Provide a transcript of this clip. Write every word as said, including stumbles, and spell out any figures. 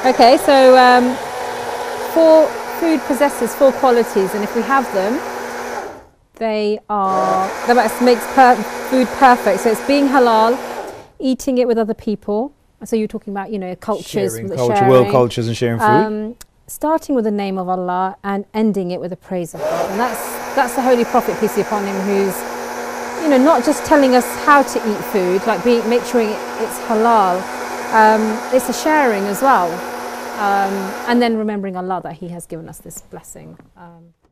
Okay, so um, four food possesses four qualities, and if we have them, they are, that makes per food perfect. So it's being halal, eating it with other people. So you're talking about, you know, cultures, sharing, with culture, sharing, world cultures and sharing food. Um, starting with the name of Allah and ending it with the praise of God. And that's, that's the Holy Prophet, peace be upon him, who's, you know, not just telling us how to eat food, like being, make sure it's halal. Um, it's a sharing as well. Um, and then remembering Allah, that He has given us this blessing. Um,